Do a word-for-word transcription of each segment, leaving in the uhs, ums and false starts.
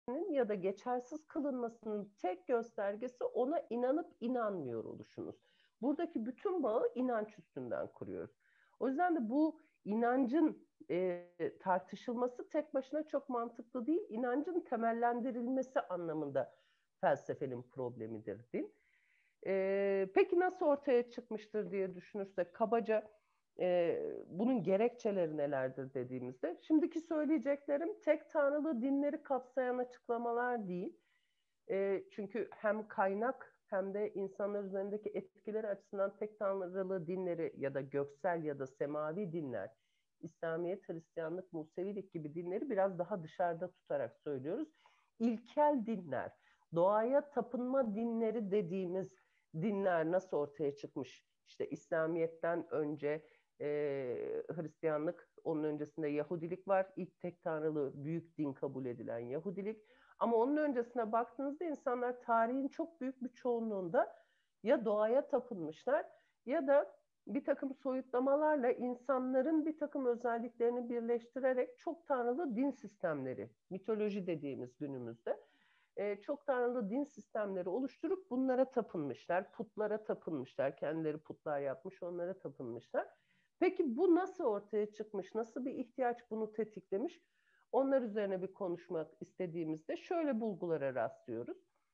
edilmesinin ya da geçersiz kılınmasının tek göstergesi ona inanıp inanmıyor oluşunuz. Buradaki bütün bağı inanç üstünden kuruyoruz. O yüzden de bu inancın e, tartışılması tek başına çok mantıklı değil. İnancın temellendirilmesi anlamında felsefenin problemidir din. E, peki nasıl ortaya çıkmıştır diye düşünürsek kabaca e, bunun gerekçeleri nelerdir dediğimizde şimdiki söyleyeceklerim tek tanrılı dinleri kapsayan açıklamalar değil. E, çünkü hem kaynak hem de insanlar üzerindeki etkileri açısından tek tanrılı dinleri ya da göksel ya da semavi dinler, İslamiyet, Hristiyanlık, Musevilik gibi dinleri biraz daha dışarıda tutarak söylüyoruz. İlkel dinler, doğaya tapınma dinleri dediğimiz dinler nasıl ortaya çıkmış? İşte İslamiyet'ten önce e, Hristiyanlık, onun öncesinde Yahudilik var. İlk tek tanrılı büyük din kabul edilen Yahudilik. Ama onun öncesine baktığınızda insanlar tarihin çok büyük bir çoğunluğunda ya doğaya tapınmışlar ya da bir takım soyutlamalarla insanların bir takım özelliklerini birleştirerek çok tanrılı din sistemleri, mitoloji dediğimiz günümüzde e, çok tanrılı din sistemleri oluşturup bunlara tapınmışlar, putlara tapınmışlar, kendileri putlar yapmış, onlara tapınmışlar. Peki bu nasıl ortaya çıkmış, nasıl bir ihtiyaç bunu tetiklemiş? Onlar üzerine bir konuşmak istediğimizde şöyle bulgulara rastlıyoruz.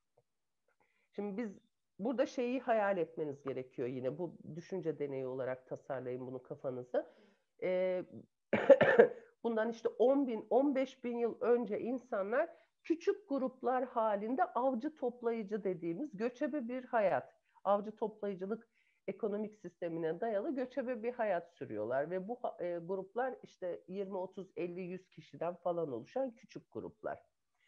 Şimdi biz burada şeyi hayal etmeniz gerekiyor yine. Bu düşünce deneyi olarak tasarlayın bunu kafanıza. Ee, bundan işte on bin, on beş bin yıl önce insanlar küçük gruplar halinde avcı toplayıcı dediğimiz göçebe bir hayat, avcı toplayıcılık ekonomik sistemine dayalı göçebe bir hayat sürüyorlar ve bu e, gruplar işte yirmi, otuz, elli, yüz kişiden falan oluşan küçük gruplar.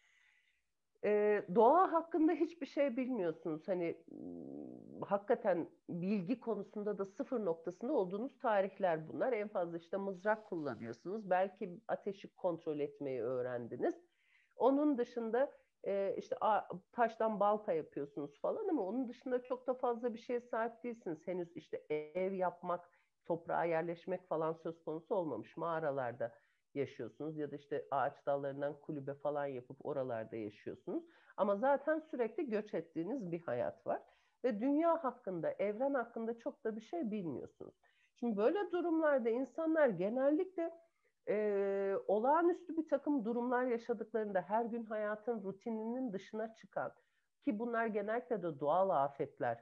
Ee, doğa hakkında hiçbir şey bilmiyorsunuz. Hani hakikaten bilgi konusunda da sıfır noktasında olduğunuz tarihler bunlar. En fazla işte mızrak kullanıyorsunuz. Belki ateşi kontrol etmeyi öğrendiniz. Onun dışında e, işte taştan balta yapıyorsunuz falan ama onun dışında çok da fazla bir şeye sahip değilsiniz. Henüz işte ev yapmak, toprağa yerleşmek falan söz konusu olmamış. Mağaralarda yaşıyorsunuz ya da işte ağaç dallarından kulübe falan yapıp oralarda yaşıyorsunuz. Ama zaten sürekli göç ettiğiniz bir hayat var. Ve dünya hakkında, evren hakkında çok da bir şey bilmiyorsunuz. Şimdi böyle durumlarda insanlar genellikle e, olağanüstü bir takım durumlar yaşadıklarında her gün hayatın rutininin dışına çıkan ki bunlar genellikle de doğal afetler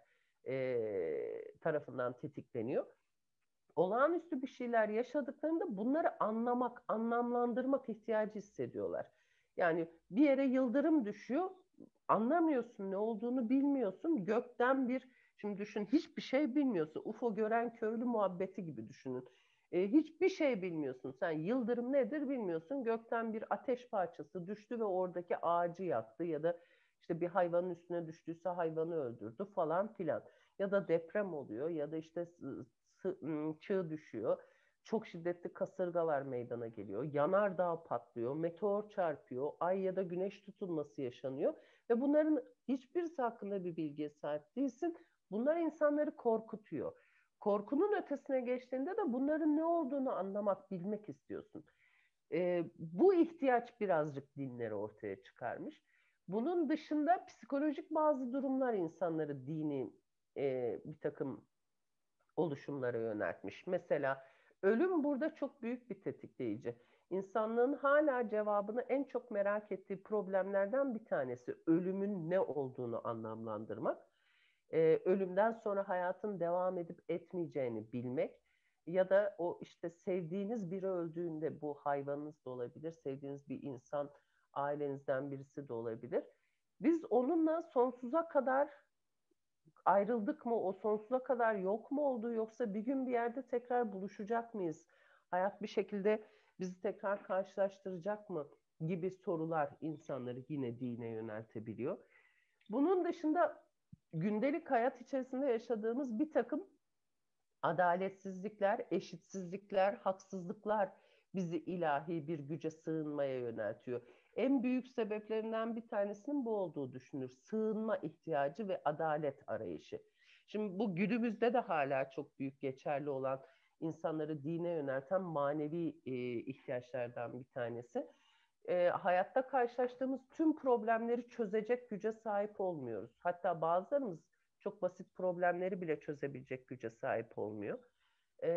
e, tarafından tetikleniyor olağanüstü bir şeyler yaşadıklarında bunları anlamak, anlamlandırmak ihtiyacı hissediyorlar. Yani bir yere yıldırım düşüyor, anlamıyorsun ne olduğunu bilmiyorsun. Gökten bir, şimdi düşün hiçbir şey bilmiyorsun. U F O gören köylü muhabbeti gibi düşünün. E, hiçbir şey bilmiyorsun. Sen yıldırım nedir bilmiyorsun. Gökten bir ateş parçası düştü ve oradaki ağacı yaktı ya da işte bir hayvanın üstüne düştüyse hayvanı öldürdü falan filan. Ya da deprem oluyor ya da işte çığ düşüyor. Çok şiddetli kasırgalar meydana geliyor. Yanardağ patlıyor, meteor çarpıyor, ay ya da güneş tutulması yaşanıyor. Ve bunların hiçbirisi hakkında bir bilgiye sahip değilsin. Bunlar insanları korkutuyor. Korkunun ötesine geçtiğinde de bunların ne olduğunu anlamak, bilmek istiyorsun. Ee, bu ihtiyaç birazcık dinleri ortaya çıkarmış. Bunun dışında psikolojik bazı durumlar insanları dini e, bir takım oluşumlara yöneltmiş. Mesela ölüm burada çok büyük bir tetikleyici. İnsanlığın hala cevabını en çok merak ettiği problemlerden bir tanesi ölümün ne olduğunu anlamlandırmak. Ee, ölümden sonra hayatın devam edip etmeyeceğini bilmek ya da o işte sevdiğiniz biri öldüğünde bu hayvanınız da olabilir, sevdiğiniz bir insan ailenizden birisi de olabilir. Biz onunla sonsuza kadar ayrıldık mı, o sonsuza kadar yok mu oldu yoksa bir gün bir yerde tekrar buluşacak mıyız? Hayat bir şekilde bizi tekrar karşılaştıracak mı gibi sorular insanları yine dine yöneltebiliyor. Bunun dışında gündelik hayat içerisinde yaşadığımız bir takım adaletsizlikler, eşitsizlikler, haksızlıklar bizi ilahi bir güce sığınmaya yöneltiyor. En büyük sebeplerinden bir tanesinin bu olduğu düşünülür. Sığınma ihtiyacı ve adalet arayışı. Şimdi bu günümüzde de hala çok büyük geçerli olan insanları dine yönelten manevi e, ihtiyaçlardan bir tanesi. e, hayatta karşılaştığımız tüm problemleri çözecek güce sahip olmuyoruz. Hatta bazılarımız çok basit problemleri bile çözebilecek güce sahip olmuyor. E,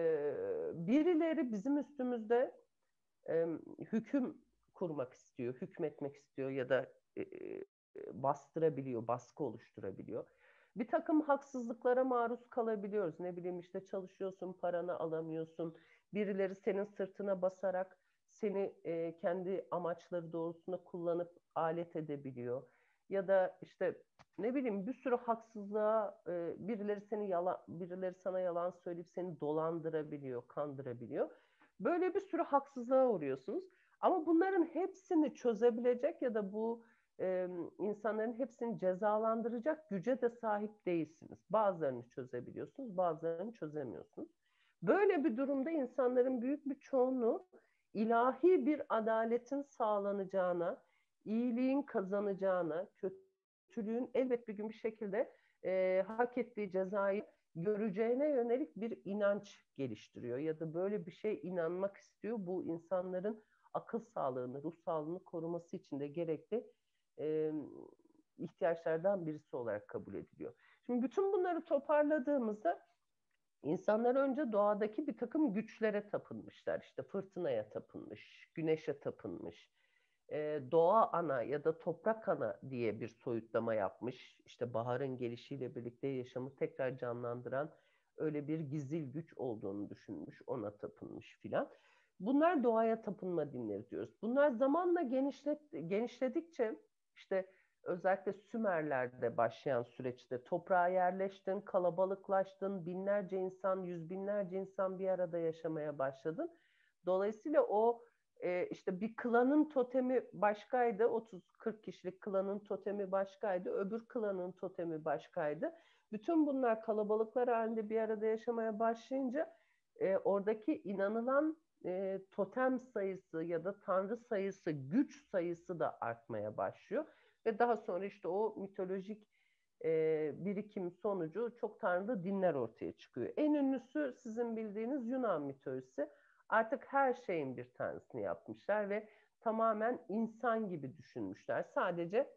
birileri bizim üstümüzde e, hüküm kurmak istiyor, hükmetmek istiyor ya da e, bastırabiliyor, baskı oluşturabiliyor. Bir takım haksızlıklara maruz kalabiliyoruz. Ne bileyim işte çalışıyorsun, paranı alamıyorsun. Birileri senin sırtına basarak seni e, kendi amaçları doğrultusunda kullanıp alet edebiliyor. Ya da işte ne bileyim bir sürü haksızlığa e, birileri seni yalan, birileri sana yalan söyleyip seni dolandırabiliyor, kandırabiliyor. Böyle bir sürü haksızlığa uğruyorsunuz. Ama bunların hepsini çözebilecek ya da bu e, insanların hepsini cezalandıracak güce de sahip değilsiniz. Bazılarını çözebiliyorsunuz, bazılarını çözemiyorsunuz. Böyle bir durumda insanların büyük bir çoğunluğu ilahi bir adaletin sağlanacağına, iyiliğin kazanacağına, kötülüğün elbet bir gün bir şekilde e, hak ettiği cezayı göreceğine yönelik bir inanç geliştiriyor ya da böyle bir şey inanmak istiyor. Bu insanların akıl sağlığını, ruh sağlığını koruması için de gerekli e, ihtiyaçlardan birisi olarak kabul ediliyor. Şimdi bütün bunları toparladığımızda insanlar önce doğadaki bir takım güçlere tapınmışlar. İşte fırtınaya tapınmış, güneşe tapınmış, e, doğa ana ya da toprak ana diye bir soyutlama yapmış. İşte baharın gelişiyle birlikte yaşamı tekrar canlandıran öyle bir gizil güç olduğunu düşünmüş, ona tapınmış filan. Bunlar doğaya tapınma dinleri diyoruz. Bunlar zamanla genişlet, genişledikçe işte özellikle Sümerler'de başlayan süreçte toprağa yerleştin, kalabalıklaştın, binlerce insan, yüz binlerce insan bir arada yaşamaya başladın. Dolayısıyla o e, işte bir klanın totemi başkaydı, otuz kırk kişilik klanın totemi başkaydı, öbür klanın totemi başkaydı. Bütün bunlar kalabalıklar halinde bir arada yaşamaya başlayınca e, oradaki inanılan e, totem sayısı ya da tanrı sayısı, güç sayısı da artmaya başlıyor. Ve daha sonra işte o mitolojik e, birikim sonucu çok tanrılı dinler ortaya çıkıyor. En ünlüsü sizin bildiğiniz Yunan mitolojisi. Artık her şeyin bir tanrısını yapmışlar ve tamamen insan gibi düşünmüşler. Sadece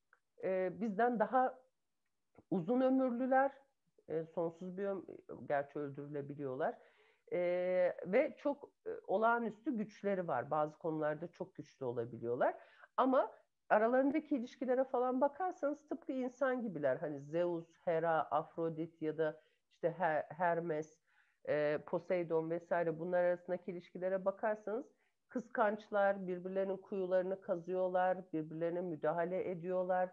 e, bizden daha uzun ömürlüler, e, sonsuz bir ömür, gerçi öldürülebiliyorlar. E, ve çok e, olağanüstü güçleri var. Bazı konularda çok güçlü olabiliyorlar. Ama aralarındaki ilişkilere falan bakarsanız tıpkı insan gibiler. Hani Zeus, Hera, Afrodit ya da işte Her Hermes, e, Poseidon vesaire bunlar arasındaki ilişkilere bakarsanız kıskançlar, birbirlerinin kuyularını kazıyorlar, birbirlerine müdahale ediyorlar.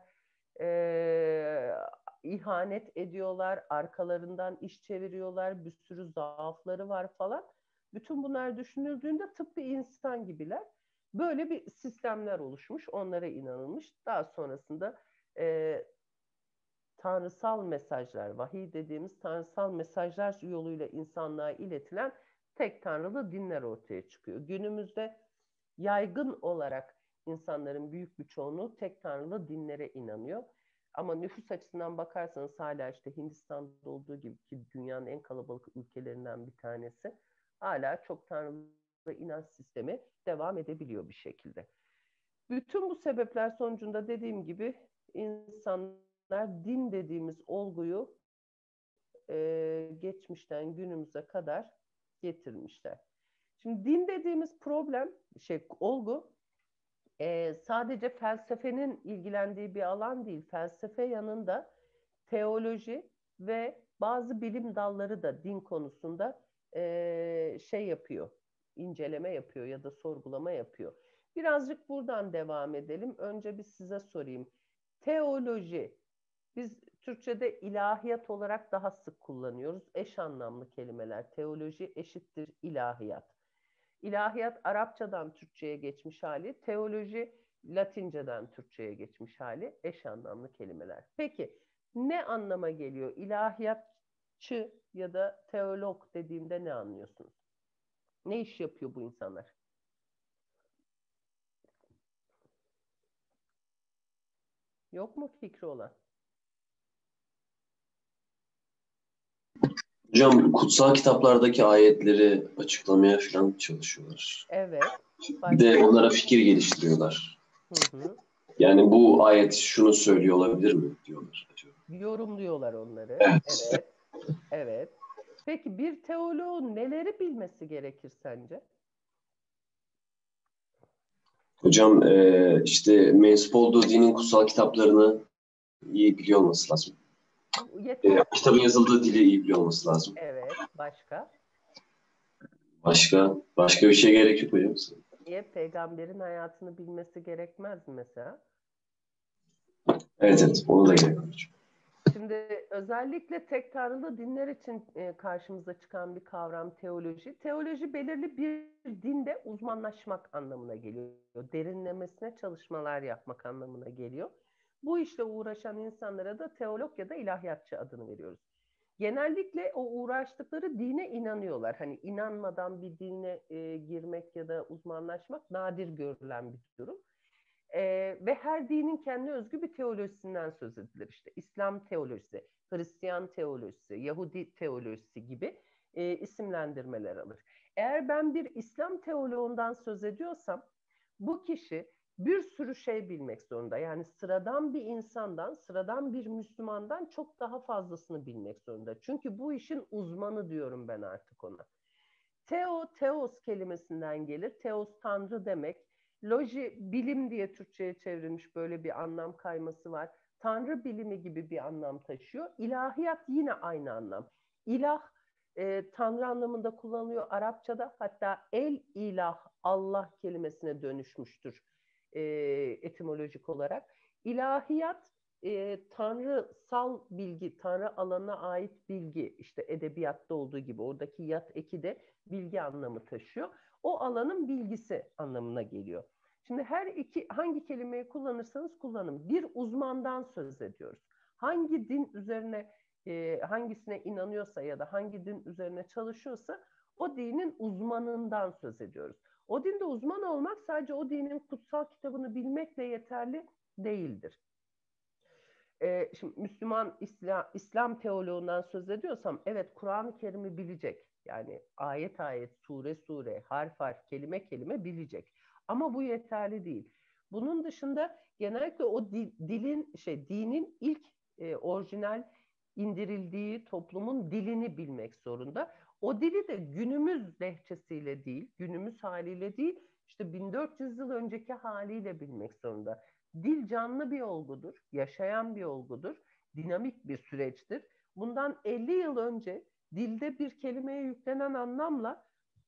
E, ihanet ediyorlar, arkalarından iş çeviriyorlar, bir sürü zaafları var falan. Bütün bunlar düşünüldüğünde tıpkı insan gibiler. Böyle bir sistemler oluşmuş, onlara inanılmış. Daha sonrasında e, tanrısal mesajlar, vahiy dediğimiz tanrısal mesajlar yoluyla insanlığa iletilen tek tanrılı dinler ortaya çıkıyor. Günümüzde yaygın olarak insanların büyük bir çoğunluğu tek tanrılı dinlere inanıyor. Ama nüfus açısından bakarsanız hala işte Hindistan'da olduğu gibi ki dünyanın en kalabalık ülkelerinden bir tanesi hala çok tanrılı inanç sistemi devam edebiliyor bir şekilde. Bütün bu sebepler sonucunda dediğim gibi insanlar din dediğimiz olguyu e, geçmişten günümüze kadar getirmişler. Şimdi din dediğimiz problem, şey olgu e, sadece felsefenin ilgilendiği bir alan değil. Felsefe yanında teoloji ve bazı bilim dalları da din konusunda e, şey yapıyor, inceleme yapıyor ya da sorgulama yapıyor. Birazcık buradan devam edelim. Önce bir size sorayım. Teoloji, biz Türkçe'de ilahiyat olarak daha sık kullanıyoruz. Eş anlamlı kelimeler. Teoloji eşittir ilahiyat. İlahiyat Arapçadan Türkçe'ye geçmiş hali, teoloji Latinceden Türkçe'ye geçmiş hali, eş anlamlı kelimeler. Peki ne anlama geliyor? İlahiyatçı ya da teolog dediğimde ne anlıyorsunuz? Ne iş yapıyor bu insanlar? Yok mu fikri olan? Hocam kutsal kitaplardaki ayetleri açıklamaya falan çalışıyorlar. Evet. Bir de onlara fikir geliştiriyorlar. Hı hı. Yani bu ayet şunu söylüyor olabilir mi diyorlar acaba. Yorumluyorlar onları. Evet. Evet. Evet. Peki bir teoloğun neleri bilmesi gerekir sence? Hocam e, işte mensup olduğu dinin kutsal kitaplarını iyi biliyor olması lazım. E, Yeter. kitabın yazıldığı dili iyi biliyor olması lazım. Evet. Başka? Başka başka bir şey gerek yok hocam. Niye? Peygamberin hayatını bilmesi gerekmez mi mesela? Evet evet onu da gerek var. Şimdi özellikle tek tanrılı dinler için e, karşımıza çıkan bir kavram teoloji. Teoloji belirli bir dinde uzmanlaşmak anlamına geliyor. Derinlemesine çalışmalar yapmak anlamına geliyor. Bu işle uğraşan insanlara da teolog ya da ilahiyatçı adını veriyoruz. Genellikle o uğraştıkları dine inanıyorlar. Hani inanmadan bir dine e, girmek ya da uzmanlaşmak nadir görülen bir durum. Ee, ve her dinin kendi özgü bir teolojisinden söz edilir. İşte İslam teolojisi, Hristiyan teolojisi, Yahudi teolojisi gibi e, isimlendirmeler alır. Eğer ben bir İslam teoloğundan söz ediyorsam bu kişi bir sürü şey bilmek zorunda. Yani sıradan bir insandan, sıradan bir Müslümandan çok daha fazlasını bilmek zorunda. Çünkü bu işin uzmanı diyorum ben artık ona. Theo, teos kelimesinden gelir. Teos tanrı demek. Loji bilim diye Türkçe'ye çevrilmiş böyle bir anlam kayması var. Tanrı bilimi gibi bir anlam taşıyor. İlahiyat yine aynı anlam. İlah e, tanrı anlamında kullanılıyor Arapçada. Hatta el ilah Allah kelimesine dönüşmüştür e, etimolojik olarak. İlahiyat e, tanrısal bilgi, tanrı alanına ait bilgi, işte edebiyatta olduğu gibi oradaki yat eki de bilgi anlamı taşıyor. O alanın bilgisi anlamına geliyor. Şimdi her iki hangi kelimeyi kullanırsanız kullanın. Bir uzmandan söz ediyoruz. Hangi din üzerine e, hangisine inanıyorsa ya da hangi din üzerine çalışıyorsa o dinin uzmanından söz ediyoruz. O dinde uzman olmak sadece o dinin kutsal kitabını bilmekle yeterli değildir. Ee, şimdi Müslüman İslam, İslam teoloğundan söz ediyorsam evet Kur'an-ı Kerim'i bilecek. Yani ayet ayet, sure sure, harf harf, kelime kelime bilecek. Ama bu yeterli değil. Bunun dışında genellikle o di, dilin şey dinin ilk e, orijinal indirildiği toplumun dilini bilmek zorunda. O dili de günümüz lehçesiyle değil, günümüz haliyle değil, işte bin dört yüz yıl önceki haliyle bilmek zorunda. Dil canlı bir olgudur, yaşayan bir olgudur, dinamik bir süreçtir. Bundan elli yıl önce dilde bir kelimeye yüklenen anlamla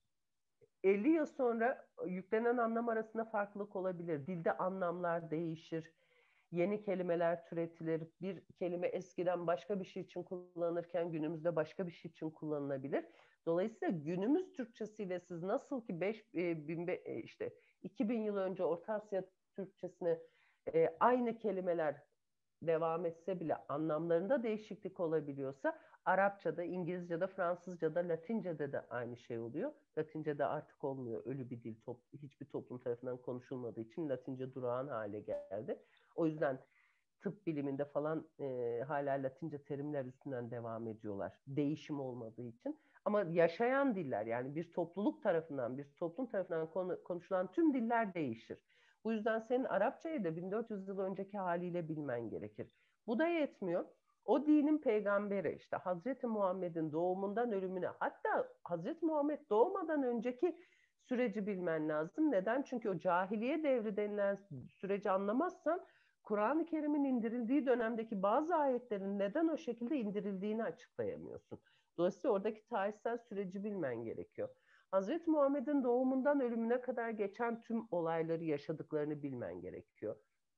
elli yıl sonra yüklenen anlam arasında farklılık olabilir. Dilde anlamlar değişir, yeni kelimeler türetilir. Bir kelime eskiden başka bir şey için kullanılırken günümüzde başka bir şey için kullanılabilir. Dolayısıyla günümüz Türkçesiyle siz nasıl ki beş, e, bin, e, işte iki bin yıl önce Orta Asya Türkçesine e, aynı kelimeler devam etse bile anlamlarında değişiklik olabiliyorsa Arapçada, İngilizce'de, Fransızca'da, Latince'de de aynı şey oluyor. Latince'de artık olmuyor. Ölü bir dil top, hiçbir toplum tarafından konuşulmadığı için Latince durağan hale geldi. O yüzden tıp biliminde falan e, hala Latince terimler üstünden devam ediyorlar. Değişim olmadığı için. Ama yaşayan diller yani bir topluluk tarafından, bir toplum tarafından konu, konuşulan tüm diller değişir. Bu yüzden senin Arapçayı da bin dört yüz yıl önceki haliyle bilmen gerekir. Bu da yetmiyor. O dinin peygamberi işte Hazreti Muhammed'in doğumundan ölümüne hatta Hazreti Muhammed doğmadan önceki süreci bilmen lazım. Neden? Çünkü o cahiliye devri denilen süreci anlamazsan Kur'an-ı Kerim'in indirildiği dönemdeki bazı ayetlerin neden o şekilde indirildiğini açıklayamıyorsun. Dolayısıyla oradaki tarihsel süreci bilmen gerekiyor. Hazreti Muhammed'in doğumundan ölümüne kadar geçen tüm olayları yaşadıklarını bilmen gerekiyor.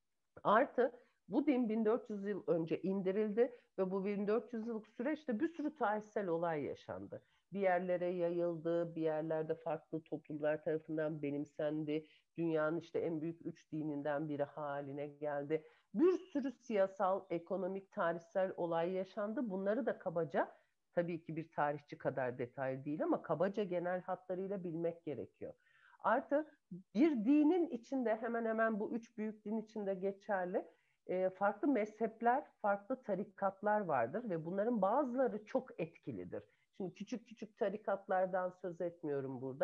Artı bu din bin dört yüz yıl önce indirildi ve bu bin dört yüz yıllık süreçte bir sürü tarihsel olay yaşandı. Bir yerlere yayıldı, bir yerlerde farklı toplumlar tarafından benimsendi. Dünyanın işte en büyük üç dininden biri haline geldi. Bir sürü siyasal, ekonomik, tarihsel olay yaşandı. Bunları da kabaca, tabii ki bir tarihçi kadar detaylı değil ama kabaca genel hatlarıyla bilmek gerekiyor. Artı bir dinin içinde hemen hemen bu üç büyük din içinde geçerli e, farklı mezhepler, farklı tarikatlar vardır ve bunların bazıları çok etkilidir. Şimdi küçük küçük tarikatlardan söz etmiyorum burada.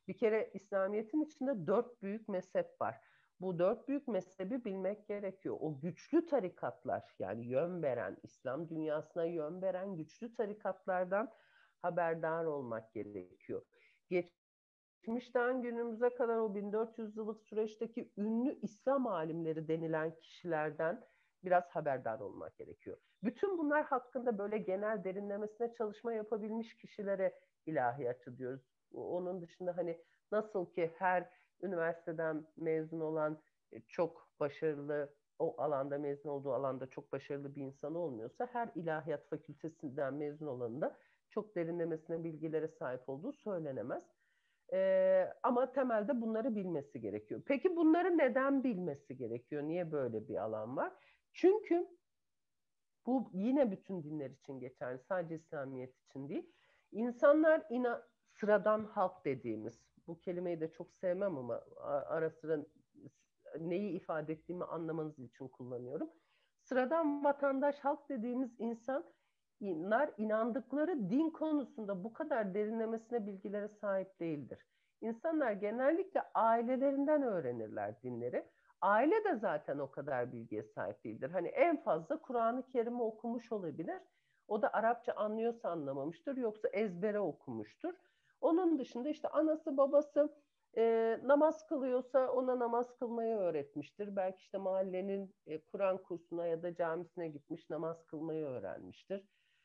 Bir kere İslamiyet'in içinde dört büyük mezhep var. Bu dört büyük mezhebi bilmek gerekiyor. O güçlü tarikatlar, yani yön veren, İslam dünyasına yön veren güçlü tarikatlardan haberdar olmak gerekiyor. Geçmişten günümüze kadar o bin dört yüz yıllık süreçteki ünlü İslam alimleri denilen kişilerden biraz haberdar olmak gerekiyor. Bütün bunlar hakkında böyle genel derinlemesine çalışma yapabilmiş kişilere ilahiyatçı diyoruz. Onun dışında hani nasıl ki her üniversiteden mezun olan çok başarılı, o alanda mezun olduğu alanda çok başarılı bir insan olmuyorsa, her ilahiyat fakültesinden mezun olanın da çok derinlemesine bilgilere sahip olduğu söylenemez. Ee, ama temelde bunları bilmesi gerekiyor. Peki bunları neden bilmesi gerekiyor? Niye böyle bir alan var? Çünkü bu yine bütün dinler için geçerli, sadece İslamiyet için değil. İnsanlar ina sıradan halk dediğimiz, bu kelimeyi de çok sevmem ama ara sıra neyi ifade ettiğimi anlamanız için kullanıyorum. Sıradan vatandaş, halk dediğimiz insanlar inandıkları din konusunda bu kadar derinlemesine bilgilere sahip değildir. İnsanlar genellikle ailelerinden öğrenirler dinleri. Aile de zaten o kadar bilgiye sahip değildir. Hani en fazla Kur'an-ı Kerim'i okumuş olabilir. O da Arapça anlıyorsa anlamamıştır, yoksa ezbere okumuştur. Onun dışında işte anası babası e, namaz kılıyorsa ona namaz kılmayı öğretmiştir. Belki işte mahallenin e, Kur'an kursuna ya da camisine gitmiş, namaz kılmayı öğrenmiştir.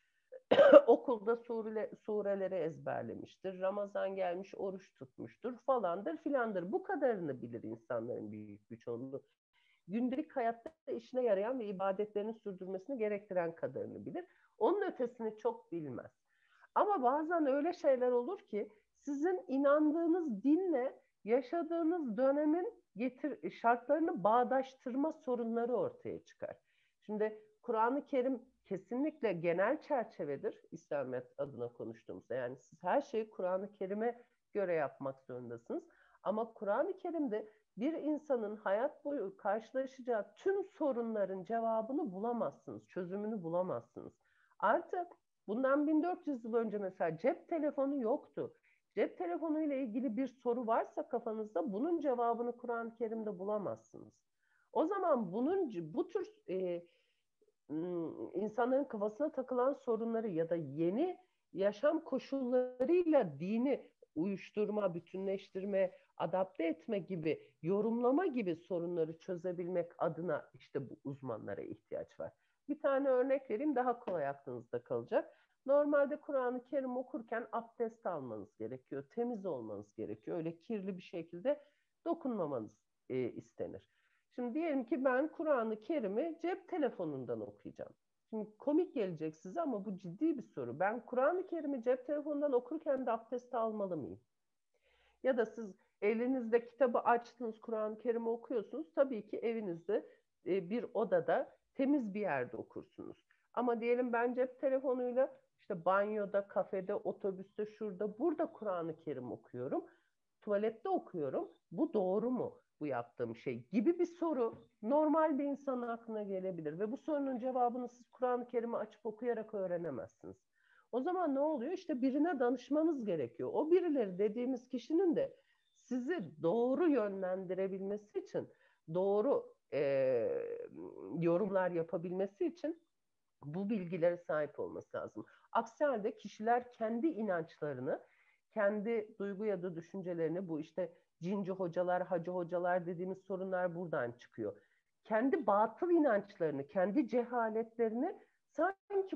Okulda sure, sureleri ezberlemiştir. Ramazan gelmiş, oruç tutmuştur falandır filandır. Bu kadarını bilir insanların büyük bir çoğunluğu. Gündelik hayatta işine yarayan ve ibadetlerini sürdürmesini gerektiren kadarını bilir. Onun ötesini çok bilmez. Ama bazen öyle şeyler olur ki sizin inandığınız dinle yaşadığınız dönemin getir şartlarını bağdaştırma sorunları ortaya çıkar. Şimdi Kur'an-ı Kerim kesinlikle genel çerçevedir İslamiyet adına konuştuğumuzda. Yani siz her şeyi Kur'an-ı Kerim'e göre yapmak zorundasınız. Ama Kur'an-ı Kerim'de bir insanın hayat boyu karşılaşacağı tüm sorunların cevabını bulamazsınız, çözümünü bulamazsınız. Artı bundan bin dört yüz yıl önce mesela cep telefonu yoktu. Cep telefonu ile ilgili bir soru varsa kafanızda, bunun cevabını Kur'an-ı Kerim'de bulamazsınız. O zaman bunun bu tür e, insanların kafasına takılan sorunları ya da yeni yaşam koşullarıyla dini uyuşturma, bütünleştirme, adapte etme gibi, yorumlama gibi sorunları çözebilmek adına işte bu uzmanlara ihtiyaç var. Bir tane örnek vereyim, daha kolay aklınızda kalacak. Normalde Kur'an-ı Kerim okurken abdest almanız gerekiyor, temiz olmanız gerekiyor. Öyle kirli bir şekilde dokunmamanız e, istenir. Şimdi diyelim ki ben Kur'an-ı Kerim'i cep telefonundan okuyacağım. Şimdi komik gelecek size ama bu ciddi bir soru. Ben Kur'an-ı Kerim'i cep telefonundan okurken de abdest almalı mıyım? Ya da siz elinizde kitabı açtınız, Kur'an-ı Kerim'i okuyorsunuz. Tabii ki evinizde bir odada temiz bir yerde okursunuz. Ama diyelim ben cep telefonuyla işte banyoda, kafede, otobüste, şurada, burada Kur'an-ı Kerim okuyorum. Tuvalette okuyorum. Bu doğru mu, bu yaptığım şey gibi bir soru normal bir insanın aklına gelebilir. Ve bu sorunun cevabını siz Kur'an-ı Kerim'i açıp okuyarak öğrenemezsiniz. O zaman ne oluyor? İşte birine danışmanız gerekiyor. O birileri dediğimiz kişinin de sizi doğru yönlendirebilmesi için, doğru e, yorumlar yapabilmesi için bu bilgilere sahip olması lazım. Aksi halde kişiler kendi inançlarını, kendi duygu ya da düşüncelerini, bu işte cinci hocalar, hacı hocalar dediğimiz sorunlar buradan çıkıyor. Kendi batıl inançlarını, kendi cehaletlerini sanki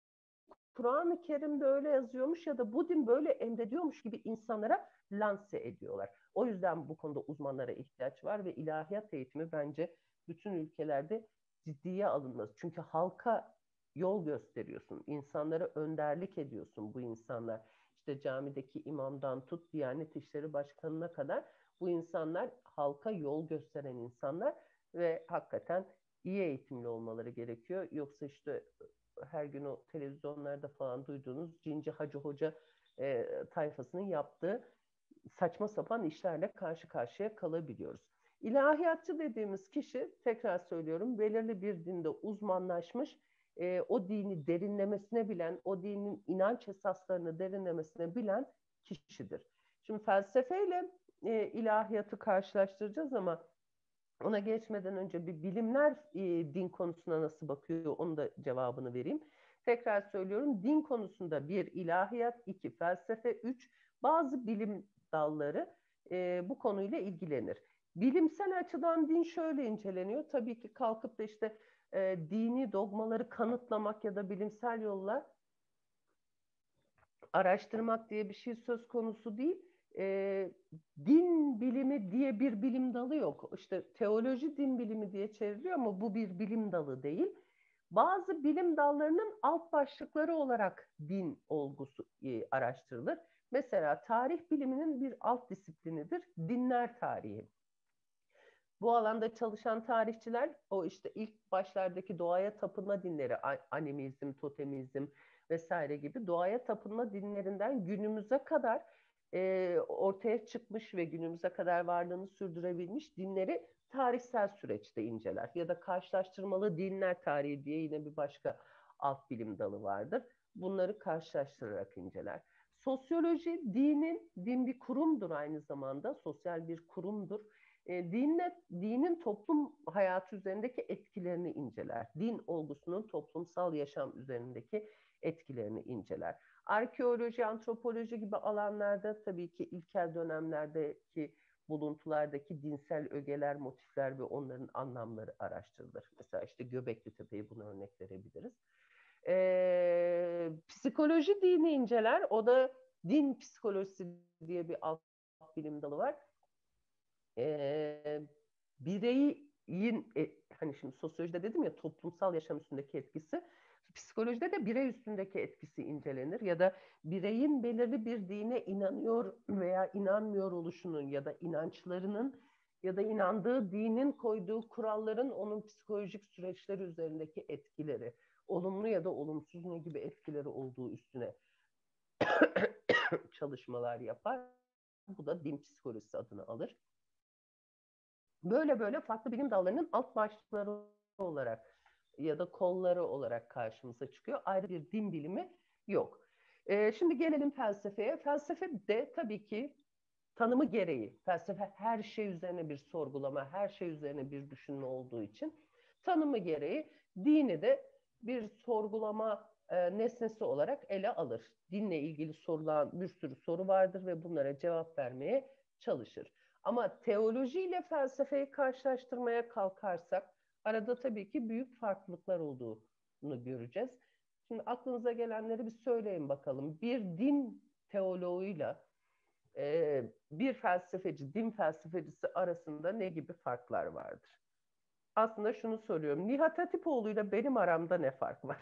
Kur'an-ı Kerim'de öyle yazıyormuş ya da bu din böyle emrediyormuş gibi insanlara lanse ediyorlar. O yüzden bu konuda uzmanlara ihtiyaç var ve ilahiyat eğitimi bence bütün ülkelerde ciddiye alınmaz. Çünkü halka yol gösteriyorsun, insanlara önderlik ediyorsun bu insanlar. İşte camideki imamdan tut, Diyanet İşleri Başkanı'na kadar bu insanlar halka yol gösteren insanlar ve hakikaten iyi eğitimli olmaları gerekiyor. Yoksa işte her gün o televizyonlarda falan duyduğunuz cinci hacı hoca e, tayfasının yaptığı saçma sapan işlerle karşı karşıya kalabiliyoruz. İlahiyatçı dediğimiz kişi, tekrar söylüyorum, belirli bir dinde uzmanlaşmış, e, o dini derinlemesine bilen, o dinin inanç esaslarını derinlemesine bilen kişidir. Şimdi felsefeyle e, ilahiyatı karşılaştıracağız ama ona geçmeden önce bir bilimler e, din konusuna nasıl bakıyor, onu da cevabını vereyim. Tekrar söylüyorum, din konusunda bir ilahiyat, iki felsefe, üç bazı bilim dalları e, bu konuyla ilgilenir. Bilimsel açıdan din şöyle inceleniyor. Tabii ki kalkıp da işte e, dini dogmaları kanıtlamak ya da bilimsel yolla araştırmak diye bir şey söz konusu değil. E, din bilimi diye bir bilim dalı yok. İşte teoloji din bilimi diye çevriliyor ama bu bir bilim dalı değil. Bazı bilim dallarının alt başlıkları olarak din olgusu e, araştırılır. Mesela tarih biliminin bir alt disiplinidir. Dinler tarihi. Bu alanda çalışan tarihçiler o işte ilk başlardaki doğaya tapınma dinleri, animizm, totemizm vesaire gibi doğaya tapınma dinlerinden günümüze kadar e, ortaya çıkmış ve günümüze kadar varlığını sürdürebilmiş dinleri tarihsel süreçte inceler. Ya da karşılaştırmalı dinler tarihi diye yine bir başka alt bilim dalı vardır. Bunları karşılaştırarak inceler. Sosyoloji, dinin, din bir kurumdur aynı zamanda, sosyal bir kurumdur. E, dinle, dinin toplum hayatı üzerindeki etkilerini inceler. Din olgusunun toplumsal yaşam üzerindeki etkilerini inceler. Arkeoloji, antropoloji gibi alanlarda tabii ki ilkel dönemlerdeki buluntulardaki dinsel ögeler, motifler ve onların anlamları araştırılır. Mesela işte Göbekli Tepe'yi buna örnek verebiliriz. E, psikoloji dini inceler. O da din psikolojisi diye bir alt bilim dalı var. E, bireyin e, hani şimdi sosyolojide dedim ya toplumsal yaşam üstündeki etkisi, psikolojide de birey üstündeki etkisi incelenir ya da bireyin belirli bir dine inanıyor veya inanmıyor oluşunun ya da inançlarının ya da inandığı dinin koyduğu kuralların onun psikolojik süreçleri üzerindeki etkileri, olumlu ya da olumsuz ne gibi etkileri olduğu üstüne çalışmalar yapar. Bu da din psikolojisi adını alır. Böyle böyle farklı bilim dallarının alt başlıkları olarak ya da kolları olarak karşımıza çıkıyor. Ayrı bir din bilimi yok. Ee, şimdi gelelim felsefeye. Felsefe de tabii ki tanımı gereği, felsefe her şey üzerine bir sorgulama, her şey üzerine bir düşünme olduğu için tanımı gereği dini de bir sorgulama e, nesnesi olarak ele alır. Dinle ilgili sorulan bir sürü soru vardır ve bunlara cevap vermeye çalışır. Ama teoloji ile felsefeyi karşılaştırmaya kalkarsak arada tabii ki büyük farklılıklar olduğunu göreceğiz. Şimdi aklınıza gelenleri bir söyleyin bakalım. Bir din teoloğuyla e, bir felsefeci, din felsefecisi arasında ne gibi farklar vardır? Aslında şunu soruyorum. Nihat Hatipoğlu ile benim aramda ne fark var?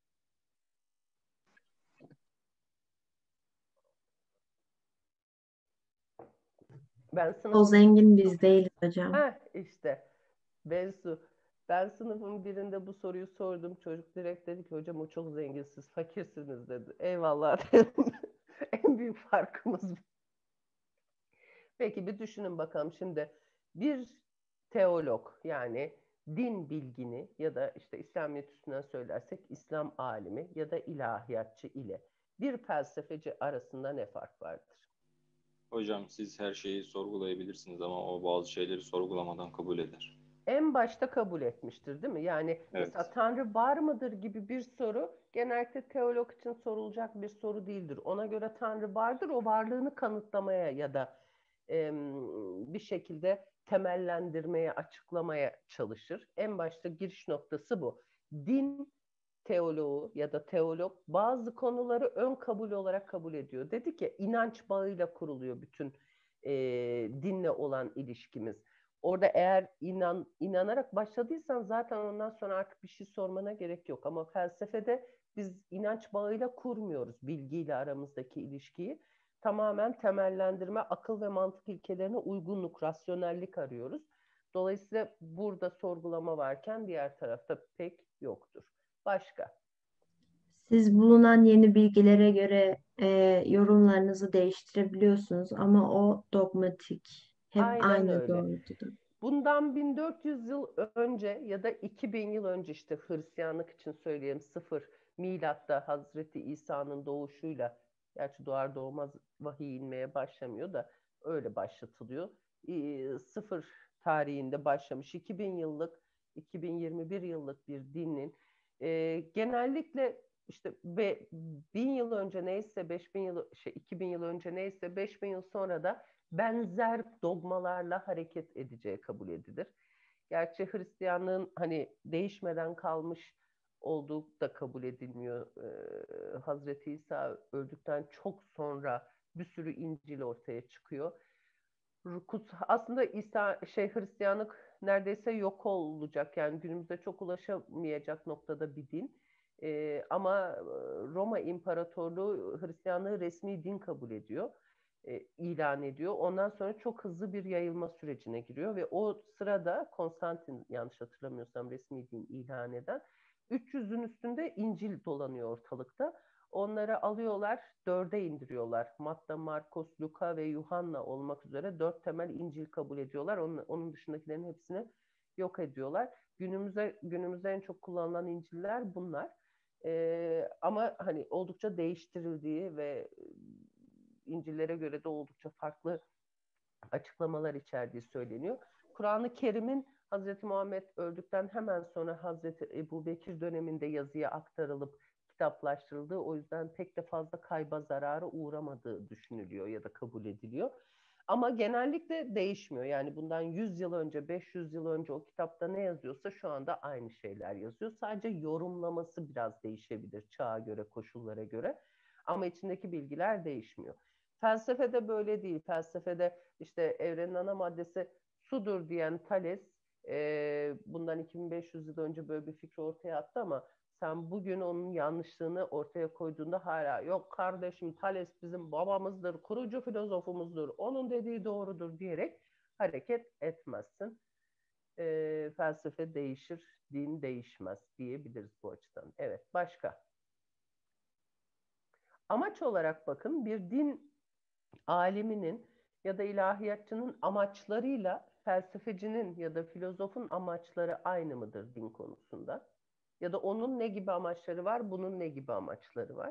Ben O sınıfım... zengin biz değiliz hocam. Heh, işte Bensu. Ben sınıfın birinde bu soruyu sordum. Çocuk direkt dedi ki hocam o çok zenginsiz, fakirsiniz dedi. Eyvallah dedim. En büyük farkımız bu. Peki bir düşünün bakalım şimdi. Bir teolog yani din bilgini ya da işte İslamiyet üstünden söylersek İslam alimi ya da ilahiyatçı ile bir felsefeci arasında ne fark vardır? Hocam siz her şeyi sorgulayabilirsiniz ama o bazı şeyleri sorgulamadan kabul eder. En başta kabul etmiştir değil mi? Yani Evet. mesela Tanrı var mıdır gibi bir soru genellikle teolog için sorulacak bir soru değildir. Ona göre Tanrı vardır, o varlığını kanıtlamaya ya da e, bir şekilde temellendirmeye, açıklamaya çalışır. En başta giriş noktası bu. Din teoloğu ya da teolog bazı konuları ön kabul olarak kabul ediyor. Dedi ki inanç bağıyla kuruluyor bütün e, dinle olan ilişkimiz. Orada eğer inan, inanarak başladıysan zaten ondan sonra artık bir şey sormana gerek yok. Ama felsefede biz inanç bağıyla kurmuyoruz bilgiyle aramızdaki ilişkiyi. Tamamen temellendirme, akıl ve mantık ilkelerine uygunluk, rasyonellik arıyoruz. Dolayısıyla burada sorgulama varken diğer tarafta pek yoktur. Başka? Siz bulunan yeni bilgilere göre e, yorumlarınızı değiştirebiliyorsunuz ama o dogmatik. Hep Aynen aynı öyle. doğrultuda. Bundan bin dört yüz yıl önce ya da iki bin yıl önce işte Hristiyanlık için söyleyeyim sıfır milatta Hazreti İsa'nın doğuşuyla Gerçi doğar doğmaz vahiy inmeye başlamıyor da öyle başlatılıyor. E, sıfır tarihinde başlamış iki bin yıllık, iki bin yirmi bir yıllık bir dinin e, genellikle işte be, bin yıl önce neyse, beş bin yıl, şey, iki bin yıl önce neyse, beş bin yıl sonra da benzer dogmalarla hareket edeceği kabul edilir. Gerçi Hristiyanlığın hani değişmeden kalmış olduğu da kabul edilmiyor. Ee, Hazreti İsa öldükten çok sonra bir sürü İncil ortaya çıkıyor. Aslında İsa şey Hristiyanlık neredeyse yok olacak, yani günümüzde çok ulaşamayacak noktada bir din. Ee, ama Roma İmparatorluğu Hristiyanlığı resmi din kabul ediyor, e, ilan ediyor. Ondan sonra çok hızlı bir yayılma sürecine giriyor ve o sırada Konstantin, yanlış hatırlamıyorsam, resmi din ilan eden, üç yüzün üstünde İncil dolanıyor ortalıkta. Onları alıyorlar, dörde indiriyorlar. Matta, Markos, Luka ve Yuhanna olmak üzere dört temel İncil kabul ediyorlar. Onun, onun dışındakilerin hepsini yok ediyorlar. Günümüzde günümüzde en çok kullanılan İncil'ler bunlar. Ee, ama hani oldukça değiştirildiği ve İncil'lere göre de oldukça farklı açıklamalar içerdiği söyleniyor. Kur'an-ı Kerim'in Hazreti Muhammed öldükten hemen sonra Hazreti Ebu Bekir döneminde yazıya aktarılıp kitaplaştırıldığı, o yüzden pek de fazla kayba, zarara uğramadığı düşünülüyor ya da kabul ediliyor. Ama genellikle değişmiyor. Yani bundan yüz yıl önce, beş yüz yıl önce o kitapta ne yazıyorsa şu anda aynı şeyler yazıyor. Sadece yorumlaması biraz değişebilir çağa göre, koşullara göre. Ama içindeki bilgiler değişmiyor. Felsefede böyle değil. Felsefede işte evrenin ana maddesi sudur diyen Thales, e, bundan iki bin beş yüz yıl önce böyle bir fikri ortaya attı ama sen bugün onun yanlışlığını ortaya koyduğunda hala yok kardeşim, Thales bizim babamızdır, kurucu filozofumuzdur, onun dediği doğrudur diyerek hareket etmezsin. E, felsefe değişir, din değişmez diyebiliriz bu açıdan. Evet, başka. Amaç olarak bakın, bir din aliminin ya da ilahiyatçının amaçlarıyla felsefecinin ya da filozofun amaçları aynı mıdır din konusunda? Ya da onun ne gibi amaçları var, bunun ne gibi amaçları var?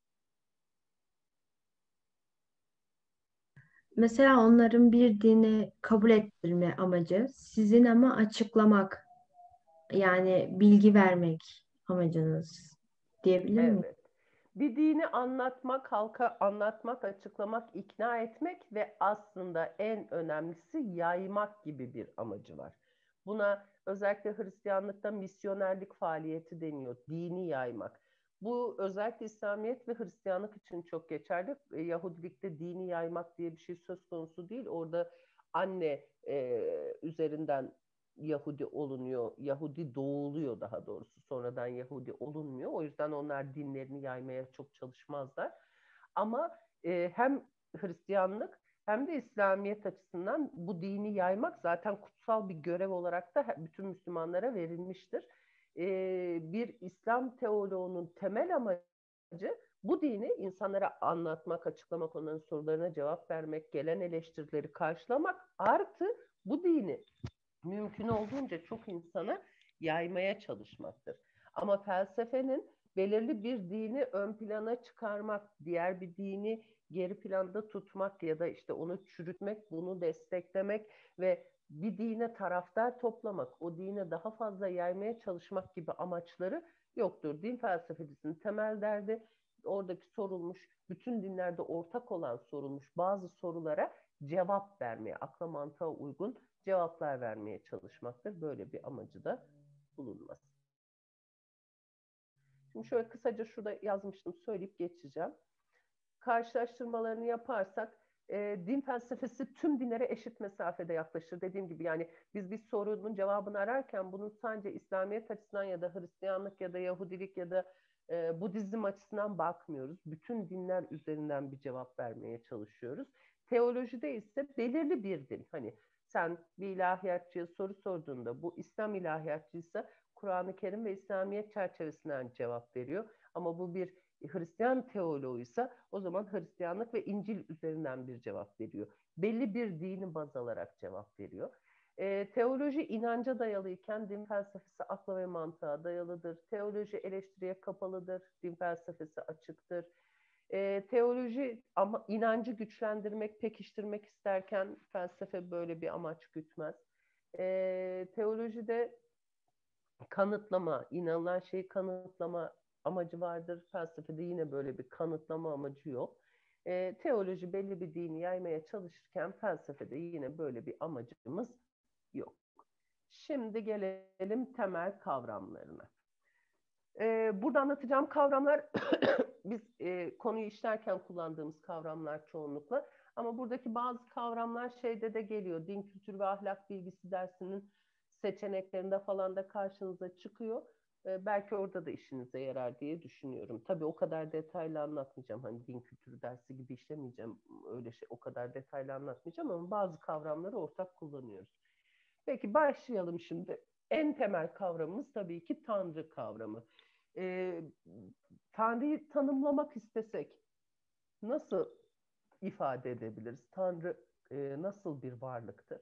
Mesela onların bir dini kabul ettirme amacı, sizin ama açıklamak, yani bilgi vermek amacınız diyebilir miyim? Evet. Bir dini anlatmak, halka anlatmak, açıklamak, ikna etmek ve aslında en önemlisi yaymak gibi bir amacı var. Buna özellikle Hristiyanlıkta misyonerlik faaliyeti deniyor, dini yaymak. Bu özellikle İslamiyet ve Hristiyanlık için çok geçerli. E, Yahudilikte dini yaymak diye bir şey söz konusu değil. Orada anne e, üzerinden Yahudi olunuyor, Yahudi doğuluyor daha doğrusu. Sonradan Yahudi olunmuyor. O yüzden onlar dinlerini yaymaya çok çalışmazlar. Ama e, hem Hristiyanlık hem de İslamiyet açısından bu dini yaymak zaten kutsal bir görev olarak da bütün Müslümanlara verilmiştir. E, bir İslam teoloğunun temel amacı bu dini insanlara anlatmak, açıklamak, onların sorularına cevap vermek, gelen eleştirileri karşılamak, artı bu dini mümkün olduğunca çok insana yaymaya çalışmaktır. Ama felsefenin belirli bir dini ön plana çıkarmak, diğer bir dini geri planda tutmak ya da işte onu çürütmek, bunu desteklemek ve bir dine taraftar toplamak, o dine daha fazla yaymaya çalışmak gibi amaçları yoktur. Din felsefecisinin temel derdi oradaki sorulmuş, bütün dinlerde ortak olan sorulmuş bazı sorulara cevap vermeye, akla mantığa uygun cevaplar vermeye çalışmaktır. Böyle bir amacı da bulunmaz. Şimdi şöyle kısaca şurada yazmıştım, söyleyip geçeceğim. Karşılaştırmalarını yaparsak e, din felsefesi tüm dinlere eşit mesafede yaklaşır. Dediğim gibi yani biz bir sorunun cevabını ararken bunun sadece İslamiyet açısından ya da Hristiyanlık ya da Yahudilik ya da e, Budizm açısından bakmıyoruz. Bütün dinler üzerinden bir cevap vermeye çalışıyoruz. Teolojide ise belirli bir din. Hani sen bir ilahiyatçıya soru sorduğunda bu İslam ilahiyatçıysa Kur'an-ı Kerim ve İslamiyet çerçevesinden cevap veriyor. Ama bu bir Hristiyan teoloğuysa o zaman Hristiyanlık ve İncil üzerinden bir cevap veriyor. Belli bir dini baz alarak cevap veriyor. E, teoloji inanca dayalıyken din felsefesi akla ve mantığa dayalıdır. Teoloji eleştiriye kapalıdır. Din felsefesi açıktır. E, teoloji ama inancı güçlendirmek, pekiştirmek isterken felsefe böyle bir amaç gütmez. E, teolojide kanıtlama, inanılan şeyi kanıtlama amacı vardır. Felsefede yine böyle bir kanıtlama amacı yok. E, teoloji belli bir dini yaymaya çalışırken felsefede yine böyle bir amacımız yok. Şimdi gelelim temel kavramlarına. E, burada anlatacağım kavramlar biz e, konuyu işlerken kullandığımız kavramlar çoğunlukla. Ama buradaki bazı kavramlar şeyde de geliyor. Din, kültür ve ahlak bilgisi dersinin seçeneklerinde falan da karşınıza çıkıyor. E, belki orada da işinize yarar diye düşünüyorum. Tabii o kadar detaylı anlatmayacağım. Hani din kültürü dersi gibi işlemeyeceğim. Öyle şey o kadar detaylı anlatmayacağım ama bazı kavramları ortak kullanıyoruz. Peki başlayalım şimdi. En temel kavramımız tabii ki Tanrı kavramı. E, Tanrı'yı tanımlamak istesek nasıl ifade edebiliriz? Tanrı e, nasıl bir varlıktır?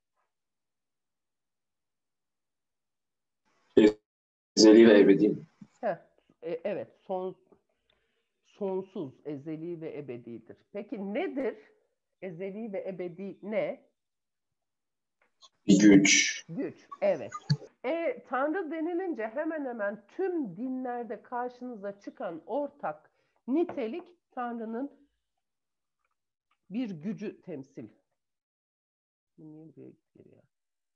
Ezeli ve ebedi. Heh, e, evet, son, sonsuz, ezeli ve ebedidir. Peki nedir? Ezeli ve ebedi ne? Bir güç. Güç, evet. E, Tanrı denilince hemen hemen tüm dinlerde karşınıza çıkan ortak nitelik Tanrı'nın bir gücü temsil. Niye buraya gidiyor ya?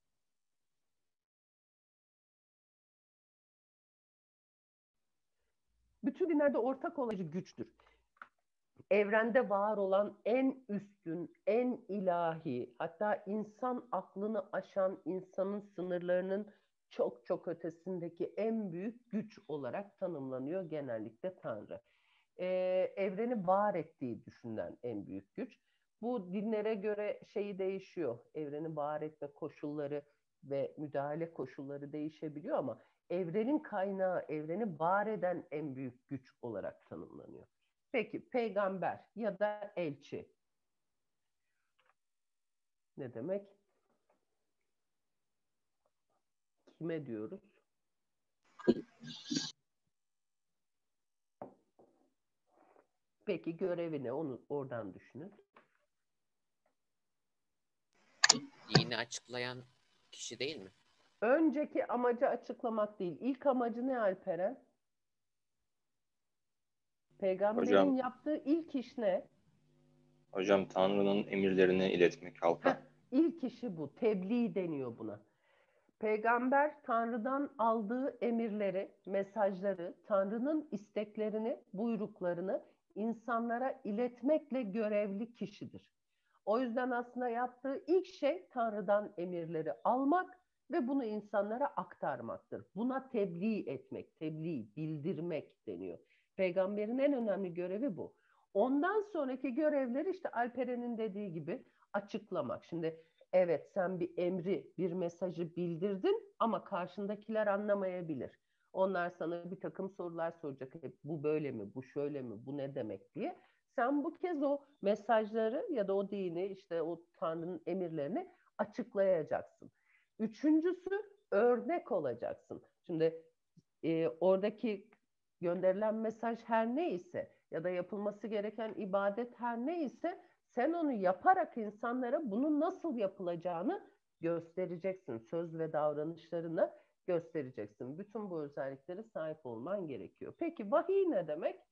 Bütün dinlerde ortak olan güçtür. Evrende var olan en üstün, en ilahi, hatta insan aklını aşan, insanın sınırlarının çok çok ötesindeki en büyük güç olarak tanımlanıyor genellikle Tanrı. Ee, evreni var ettiği düşünülen en büyük güç. Bu dinlere göre şeyi değişiyor. Evreni var etme koşulları ve müdahale koşulları değişebiliyor ama evrenin kaynağı, evreni var eden en büyük güç olarak tanımlanıyor. Peki peygamber ya da elçi ne demek? Kime diyoruz? Peki görevi ne? Onu oradan düşünün. Dini açıklayan kişi değil mi? Önceki amacı açıklamak değil. İlk amacı ne Alperen? Peygamberin Hocam, yaptığı ilk iş ne? hocam Tanrı'nın emirlerini iletmek halka. Heh, ilk işi bu. Tebliğ deniyor buna. Peygamber Tanrı'dan aldığı emirleri, mesajları, Tanrı'nın isteklerini, buyruklarını insanlara iletmekle görevli kişidir. O yüzden aslında yaptığı ilk şey Tanrı'dan emirleri almak ve bunu insanlara aktarmaktır. Buna tebliğ etmek, tebliğ, bildirmek deniyor. Peygamberin en önemli görevi bu. Ondan sonraki görevleri işte Alperen'in dediği gibi açıklamak. Şimdi evet sen bir emri, bir mesajı bildirdin ama karşındakiler anlamayabilir. Onlar sana bir takım sorular soracak. Hep bu böyle mi, bu şöyle mi, bu ne demek diye. Sen bu kez o mesajları ya da o dini, işte o Tanrı'nın emirlerini açıklayacaksın. Üçüncüsü örnek olacaksın. Şimdi e, oradaki gönderilen mesaj her neyse ya da yapılması gereken ibadet her neyse sen onu yaparak insanlara bunun nasıl yapılacağını göstereceksin. Söz ve davranışlarını göstereceksin. Bütün bu özelliklere sahip olman gerekiyor. Peki vahiy ne demek?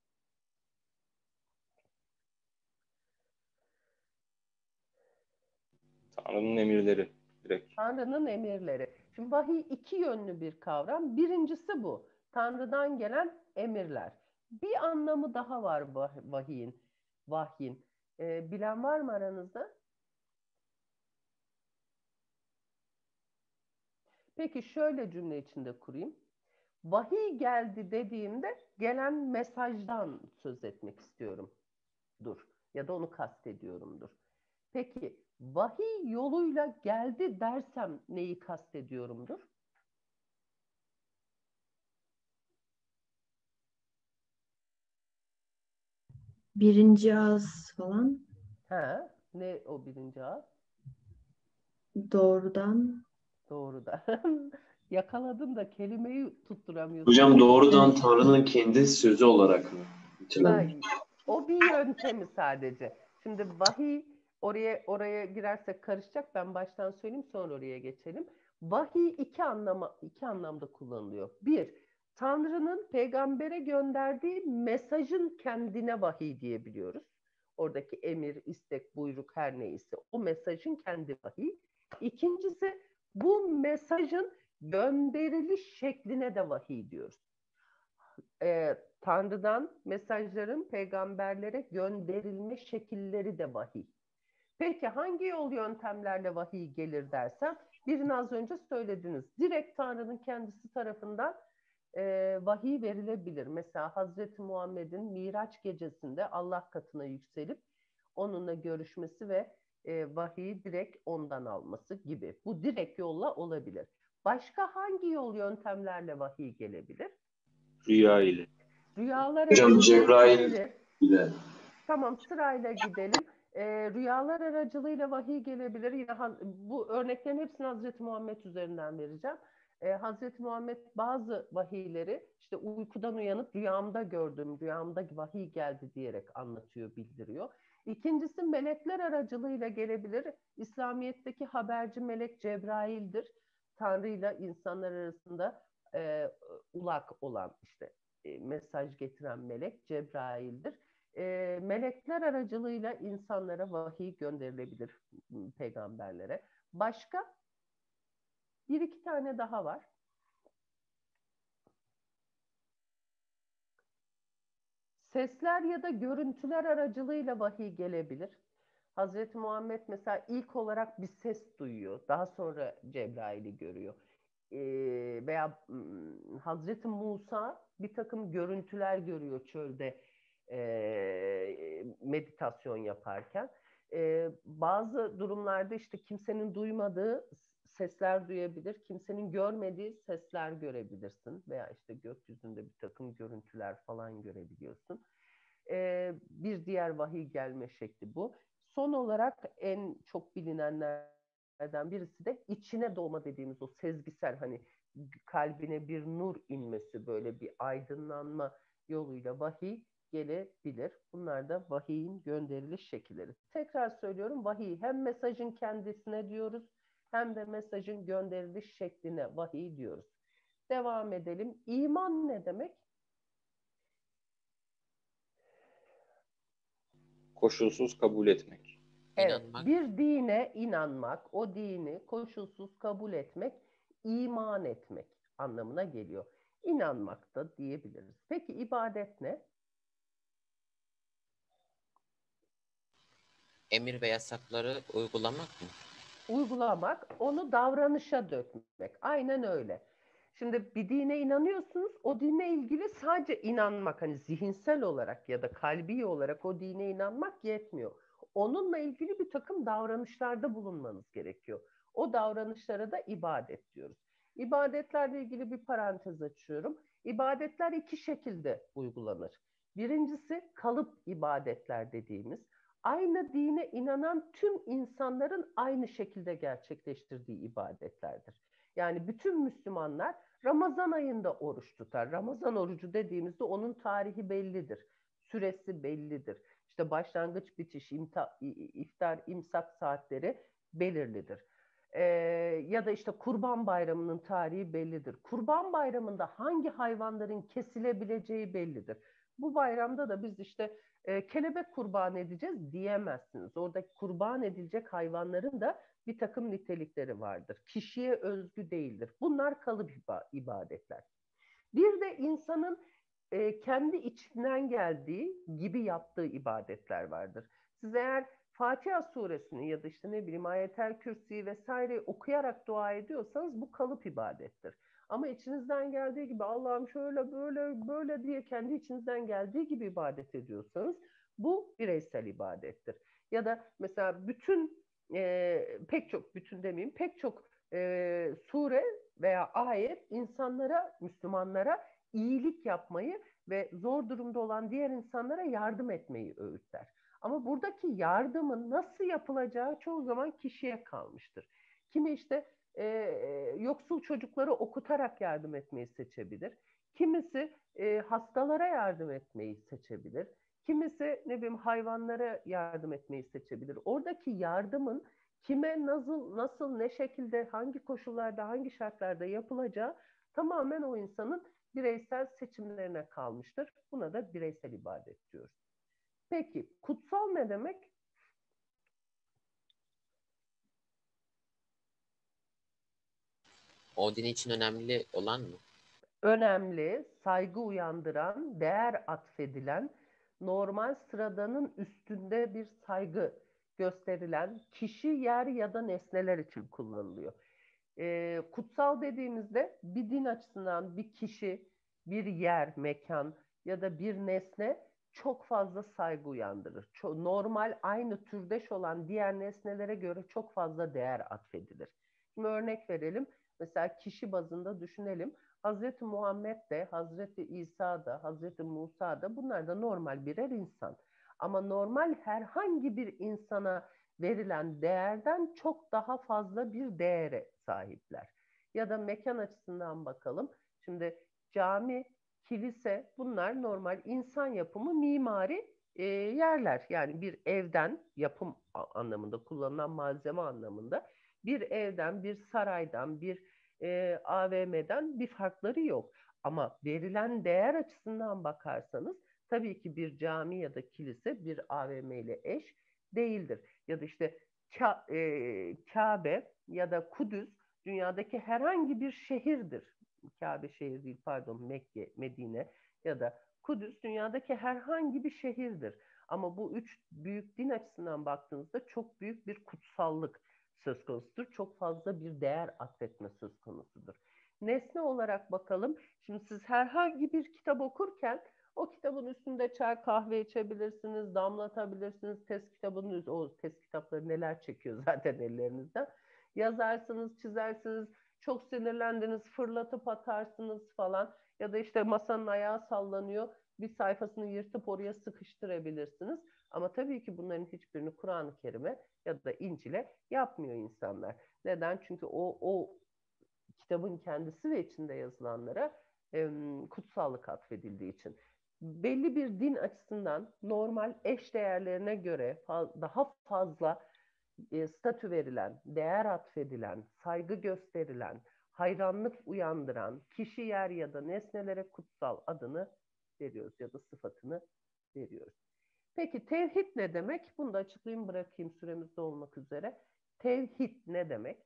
Tanrı'nın emirleri direkt. Tanrı'nın emirleri. Şimdi vahiy iki yönlü bir kavram. Birincisi bu. Tanrı'dan gelen emirler. Bir anlamı daha var vahiyin. Vahyin. Ee, bilen var mı aranızda? Peki şöyle cümle içinde kurayım. Vahiy geldi dediğimde gelen mesajdan söz etmek istiyorum. Dur. Ya da onu kastediyorumdur. Peki vahiy yoluyla geldi dersem neyi kastediyorumdur? Birinci ağız falan Ha, ne o birinci ağız? doğrudan. Doğrudan. Yakaladım da kelimeyi tutturamıyorsun. Hocam doğrudan Tanrı'nın kendi sözü olarak mı? Ha, O bir yöntemi sadece. Şimdi vahiy oraya oraya girersek karışacak. Ben baştan söyleyeyim sonra oraya geçelim. Vahiy iki anlama iki anlamda kullanılıyor. Bir, Tanrı'nın peygambere gönderdiği mesajın kendine vahiy diyebiliyoruz. Oradaki emir, istek, buyruk her neyse o mesajın kendi vahiy. İkincisi bu mesajın gönderiliş şekline de vahiy diyoruz. Ee, Tanrı'dan mesajların peygamberlere gönderilme şekilleri de vahiy. Peki hangi yol yöntemlerle vahiy gelir dersem, birini az önce söylediniz. Direkt Tanrı'nın kendisi tarafından e, vahiy verilebilir. Mesela Hazreti Muhammed'in Miraç gecesinde Allah katına yükselip onunla görüşmesi ve e, vahiyi direkt ondan alması gibi. Bu direkt yolla olabilir. Başka hangi yol yöntemlerle vahiy gelebilir? Rüya ile. Rüyalar Hocam aracılığıyla Cebrail gelir. ile. Tamam, sırayla gidelim. Ee, rüyalar aracılığıyla vahiy gelebilir. Yine ha- bu örneklerin hepsini Hazreti Muhammed üzerinden vereceğim. Ee, Hazreti Muhammed bazı vahiyleri işte uykudan uyanıp rüyamda gördüm, rüyamda vahiy geldi diyerek anlatıyor, bildiriyor. İkincisi melekler aracılığıyla gelebilir. İslamiyet'teki haberci melek Cebrail'dir. Tanrı ile insanlar arasında e, ulak olan işte e, mesaj getiren melek Cebrail'dir. E, melekler aracılığıyla insanlara vahiy gönderilebilir, peygamberlere. Başka bir iki tane daha var. Sesler ya da görüntüler aracılığıyla vahiy gelebilir. Hazreti Muhammed mesela ilk olarak bir ses duyuyor. Daha sonra Cebrail'i görüyor. Ee, veya hmm, Hazreti Musa bir takım görüntüler görüyor çölde e, meditasyon yaparken. E, bazı durumlarda işte kimsenin duymadığı sesler duyabilir, kimsenin görmediği sesler görebilirsin veya işte gökyüzünde bir takım görüntüler falan görebiliyorsun. E, bir diğer vahiy gelme şekli bu. Son olarak en çok bilinenlerden birisi de içine doğma dediğimiz o sezgisel, hani kalbine bir nur inmesi, böyle bir aydınlanma yoluyla vahiy gelebilir. Bunlar da vahiyin gönderiliş şekilleri. Tekrar söylüyorum, vahiy hem mesajın kendisine diyoruz hem de mesajın gönderiliş şekline vahiy diyoruz. Devam edelim. İman ne demek? Koşulsuz kabul etmek. Evet, İnanmak. bir dine inanmak, o dini koşulsuz kabul etmek, iman etmek anlamına geliyor. İnanmak da diyebiliriz. Peki ibadet ne? Emir ve yasakları uygulamak mı? Uygulamak, onu davranışa dökmek. Aynen öyle. Şimdi bir dine inanıyorsunuz, o dinle ilgili sadece inanmak, hani zihinsel olarak ya da kalbi olarak o dine inanmak yetmiyor. Onunla ilgili bir takım davranışlarda bulunmanız gerekiyor. O davranışlara da ibadet diyoruz. İbadetlerle ilgili bir parantez açıyorum. İbadetler iki şekilde uygulanır. Birincisi kalıp ibadetler dediğimiz, aynı dine inanan tüm insanların aynı şekilde gerçekleştirdiği ibadetlerdir. Yani bütün Müslümanlar Ramazan ayında oruç tutar. Ramazan orucu dediğimizde onun tarihi bellidir. Süresi bellidir. İşte başlangıç, bitiş, imta, iftar, imsak saatleri belirlidir. Ee, ya da işte Kurban Bayramı'nın tarihi bellidir. Kurban Bayramı'nda hangi hayvanların kesilebileceği bellidir. Bu bayramda da biz işte e, kelebek kurban edeceğiz diyemezsiniz. Oradaki kurban edilecek hayvanların da bir takım nitelikleri vardır. Kişiye özgü değildir. Bunlar kalıp ibadetler. Bir de insanın e, kendi içinden geldiği gibi yaptığı ibadetler vardır. Siz eğer Fatiha suresini ya da işte ne bileyim Ayetel Kürsi'yi vesaire okuyarak dua ediyorsanız bu kalıp ibadettir. Ama içinizden geldiği gibi Allah'ım şöyle böyle böyle diye kendi içinizden geldiği gibi ibadet ediyorsanız bu bireysel ibadettir. Ya da mesela bütün e, pek çok bütün demeyeyim pek çok e, sure veya ayet insanlara, Müslümanlara iyilik yapmayı ve zor durumda olan diğer insanlara yardım etmeyi öğütler. Ama buradaki yardımın nasıl yapılacağı çoğu zaman kişiye kalmıştır. Kimi işte e, yoksul çocukları okutarak yardım etmeyi seçebilir. Kimisi e, hastalara yardım etmeyi seçebilir. Kimisi ne bileyim hayvanlara yardım etmeyi seçebilir. Oradaki yardımın kime nasıl, nasıl, ne şekilde, hangi koşullarda, hangi şartlarda yapılacağı tamamen o insanın bireysel seçimlerine kalmıştır. Buna da bireysel ibadet diyoruz. Peki kutsal ne demek? O din için önemli olan mı? Önemli, saygı uyandıran, değer atfedilen, normal sıradanın üstünde bir saygı gösterilen kişi, yer ya da nesneler için kullanılıyor. Ee, kutsal dediğimizde bir din açısından bir kişi, bir yer, mekan ya da bir nesne çok fazla saygı uyandırır. Çok, normal aynı türdeş olan diğer nesnelere göre çok fazla değer atfedilir. Şimdi örnek verelim. Mesela kişi bazında düşünelim. Hazreti Muhammed de, Hazreti İsa da, Hazreti Musa da bunlar da normal birer insan. Ama normal herhangi bir insana verilen değerden çok daha fazla bir değere sahipler. Ya da mekan açısından bakalım. Şimdi cami, kilise bunlar normal insan yapımı mimari e, yerler. Yani bir evden yapım anlamında kullanılan malzeme anlamında bir evden, bir saraydan, bir e, A V M'den bir farkları yok. Ama verilen değer açısından bakarsanız tabii ki bir cami ya da kilise bir A V M ile eş değildir. Ya da işte Ka e, Kabe ya da Kudüs dünyadaki herhangi bir şehirdir. Kabe şehir değil pardon Mekke, Medine ya da Kudüs dünyadaki herhangi bir şehirdir. Ama bu üç büyük din açısından baktığınızda çok büyük bir kutsallık söz konusudur. Çok fazla bir değer atfetme söz konusudur. Nesne olarak bakalım. Şimdi siz herhangi bir kitap okurken o kitabın üstünde çay kahve içebilirsiniz, damlatabilirsiniz. Test kitabının o test kitapları neler çekiyor zaten ellerinizden. Yazarsınız, çizersiniz, çok sinirlendiniz, fırlatıp atarsınız falan. Ya da işte masanın ayağı sallanıyor, bir sayfasını yırtıp oraya sıkıştırabilirsiniz. Ama tabii ki bunların hiçbirini Kur'an-ı Kerim'e ya da İncil'e yapmıyor insanlar. Neden? Çünkü o, o kitabın kendisi ve içinde yazılanlara e, kutsallık atfedildiği için. Belli bir din açısından normal eş değerlerine göre faz, daha fazla e, statü verilen, değer atfedilen, saygı gösterilen, hayranlık uyandıran kişi, yer ya da nesnelere kutsal adını veriyoruz ya da sıfatını veriyoruz. Peki tevhid ne demek? Bunu da açıklayayım bırakayım süremizde olmak üzere. Tevhid ne demek?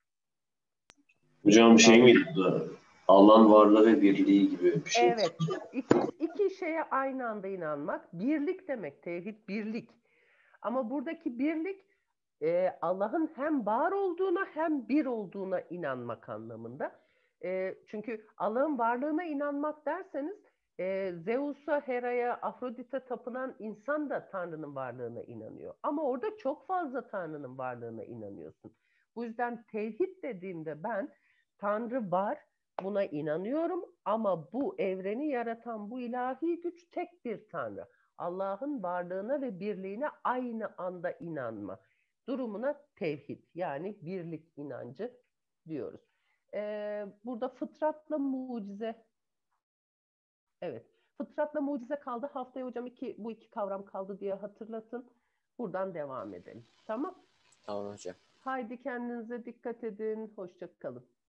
Hocam şey miydi bu? Allah'ın varlığı ve birliği gibi bir şey. Evet. İki, iki şeye aynı anda inanmak. Birlik demek. Tevhid birlik. Ama buradaki birlik e, Allah'ın hem var olduğuna hem bir olduğuna inanmak anlamında. E, çünkü Allah'ın varlığına inanmak derseniz e, Zeus'a, Hera'ya, Afrodit'e tapınan insan da Tanrı'nın varlığına inanıyor. Ama orada çok fazla Tanrı'nın varlığına inanıyorsun. Bu yüzden tevhid dediğimde ben Tanrı var, buna inanıyorum ama bu evreni yaratan bu ilahi güç tek bir Tanrı. Allah'ın varlığına ve birliğine aynı anda inanma durumuna tevhid yani birlik inancı diyoruz. Ee, burada fıtratla mucize, evet, fıtratla mucize kaldı. Haftaya hocam iki, bu iki kavram kaldı diye hatırlatın. Buradan devam edelim. Tamam. Tamam hocam. Haydi kendinize dikkat edin. Hoşça kalın.